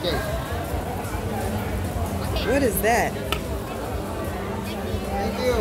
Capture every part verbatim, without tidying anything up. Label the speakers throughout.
Speaker 1: Okay.
Speaker 2: What is that?
Speaker 1: Thank you.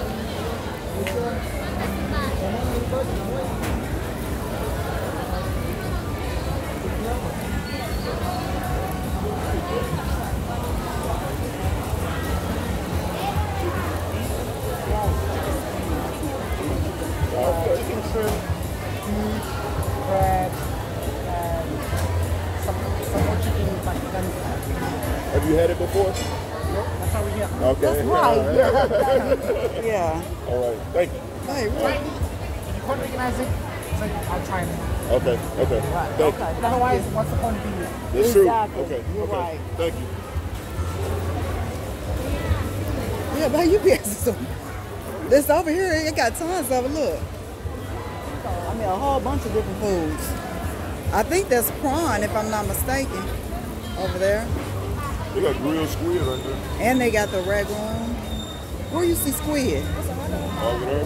Speaker 3: Chicken shrimp, meat, bread, and some, some more chicken Pakistani style.
Speaker 4: Have you had it before?
Speaker 3: Nope, that's how we get.
Speaker 4: Okay.
Speaker 2: That's right. Yeah.
Speaker 4: All right. Thank you.
Speaker 2: Hey,
Speaker 3: Right.
Speaker 2: what?
Speaker 3: If you can't recognize it, it's like, I'll try it.
Speaker 4: Okay. Okay.
Speaker 3: Right.
Speaker 4: Thank
Speaker 2: Okay.
Speaker 4: you.
Speaker 3: Otherwise, what's the point of being here?
Speaker 4: That's
Speaker 2: Exactly.
Speaker 4: true. Okay.
Speaker 2: You're
Speaker 4: okay.
Speaker 2: right.
Speaker 4: Thank you.
Speaker 2: Yeah, but you be asking some. This over here, it got tons of it. Look. I mean, a whole bunch of different foods. I think that's prawn, if I'm not mistaken, over there.
Speaker 4: They got grilled squid right there.
Speaker 2: And they got the ragoon. Where you see squid?
Speaker 4: Over there.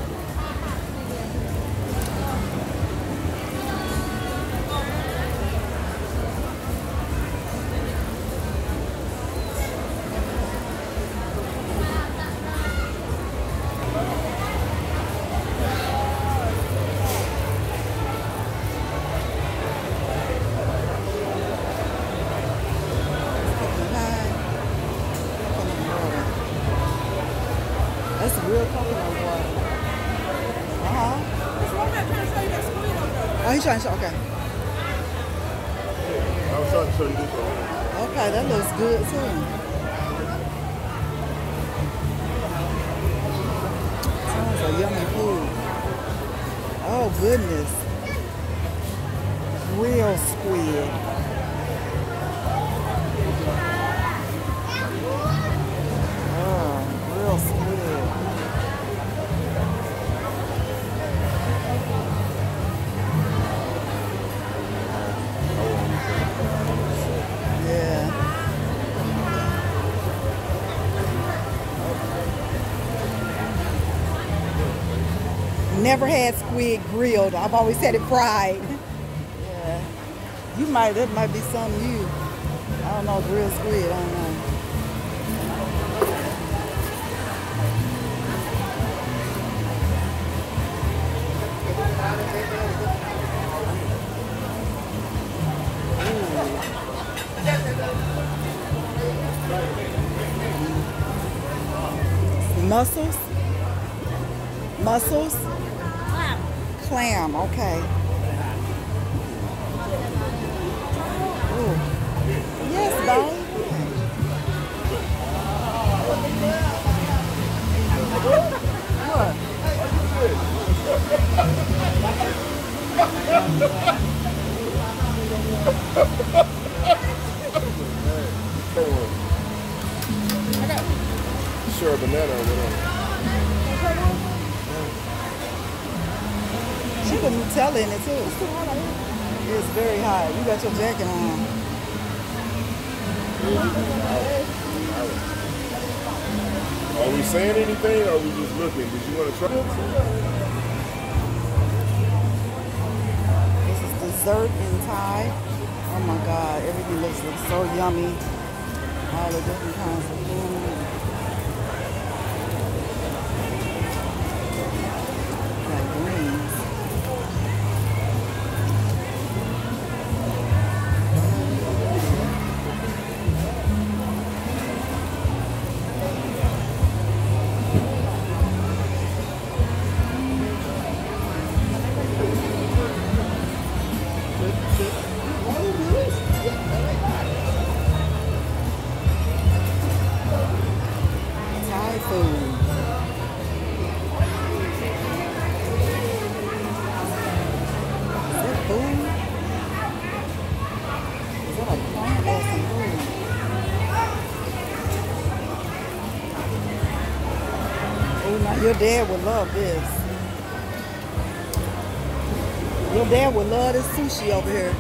Speaker 2: That's real coconut water. Uh-huh. Oh, he's trying to show, okay.
Speaker 4: I was trying to show you this one.
Speaker 2: Okay, that looks good too. Sounds like yummy food. Oh goodness. Real squid. Oh, real squid. Yeah. Never had squid grilled. I've always had it fried. Yeah. You might, that might be something you, I don't know, grilled squid, I don't know. Mussels? Mussels? Clam. Clam, okay. Ooh. Yes, babe. What?
Speaker 4: Sure, banana or whatever.
Speaker 2: She put Nutella in it too. It's very hot. You got your jacket on.
Speaker 4: Are we saying anything or are we just looking? Did you want to try?
Speaker 2: This is dessert in Thai. Oh my God, everything looks, looks so yummy. All the different kinds of food. Got greens. Thai food. Is that food? Is that a plant or some food? Oh, now your dad would love this. Your dad would love this sushi over here.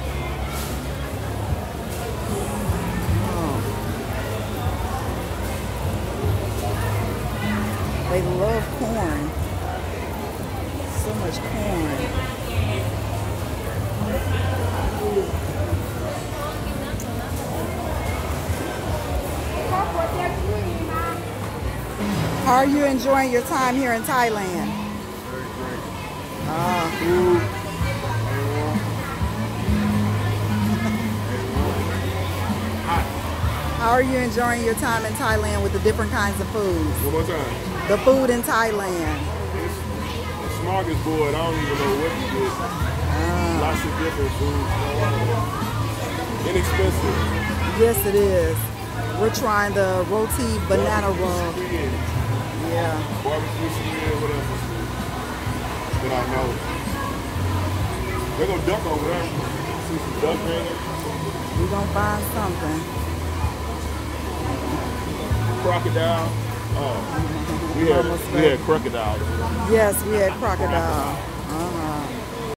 Speaker 2: They love corn. So much corn. How are you enjoying your time here in Thailand?
Speaker 4: Very great.
Speaker 2: Ah.
Speaker 4: Food.
Speaker 2: How are you enjoying your time in Thailand with the different kinds of foods?
Speaker 4: One more time.
Speaker 2: The food in Thailand.
Speaker 4: It's a smorgasbord. I don't even know what to get.
Speaker 2: Ah.
Speaker 4: Lots of different foods. Inexpensive.
Speaker 2: Yes, it is. We're trying the roti banana roll. Yeah.
Speaker 4: Barbecue squid, what else is good that I know? They're gonna duck over there. See some duck fingers.
Speaker 2: We're gonna find something.
Speaker 4: Crocodile. Oh, we had, we had crocodile.
Speaker 2: Yes, we had crocodile. Uh-huh.